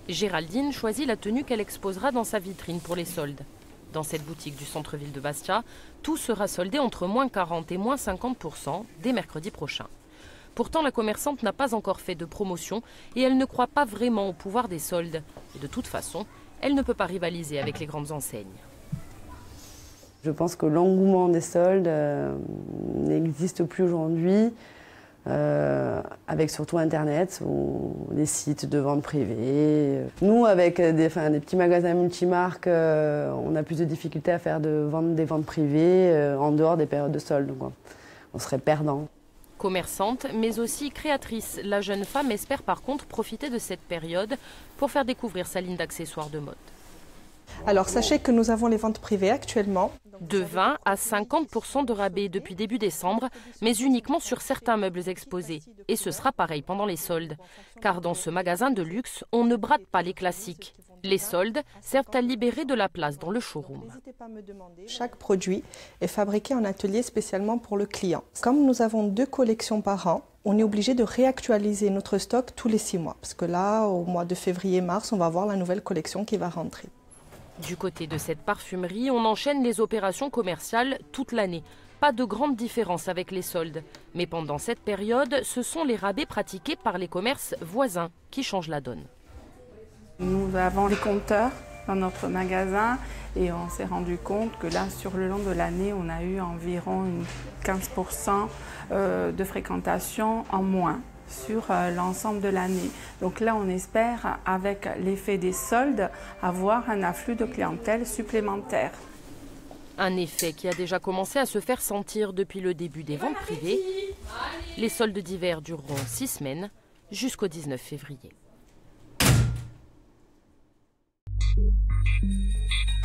Géraldine choisit la tenue qu'elle exposera dans sa vitrine pour les soldes. Dans cette boutique du centre-ville de Bastia, tout sera soldé entre moins 40 et moins 50% dès mercredi prochain. Pourtant, la commerçante n'a pas encore fait de promotion et elle ne croit pas vraiment au pouvoir des soldes. Et de toute façon, elle ne peut pas rivaliser avec les grandes enseignes. Je pense que l'engouement des soldes n'existe plus aujourd'hui, avec surtout Internet, ou les sites de vente privée. Nous, avec des petits magasins multimarques, on a plus de difficultés à faire des ventes privées en dehors des périodes de soldes. Donc, on serait perdant. Commerçante, mais aussi créatrice, la jeune femme espère par contre profiter de cette période pour faire découvrir sa ligne d'accessoires de mode. Alors sachez que nous avons les ventes privées actuellement. De 20 à 50% de rabais depuis début décembre, mais uniquement sur certains meubles exposés. Et ce sera pareil pendant les soldes. Car dans ce magasin de luxe, on ne brade pas les classiques. Les soldes servent à libérer de la place dans le showroom. Chaque produit est fabriqué en atelier spécialement pour le client. Comme nous avons 2 collections par an, on est obligé de réactualiser notre stock tous les 6 mois. Parce que là, au mois de février-mars, on va voir la nouvelle collection qui va rentrer. Du côté de cette parfumerie, on enchaîne les opérations commerciales toute l'année. Pas de grande différence avec les soldes. Mais pendant cette période, ce sont les rabais pratiqués par les commerces voisins qui changent la donne. Nous avons les compteurs dans notre magasin et on s'est rendu compte que là, sur le long de l'année, on a eu environ 15% de fréquentation en moins sur l'ensemble de l'année. Donc là, on espère, avec l'effet des soldes, avoir un afflux de clientèle supplémentaire. Un effet qui a déjà commencé à se faire sentir depuis le début des ventes privées. Les soldes d'hiver dureront 6 semaines jusqu'au 19 février.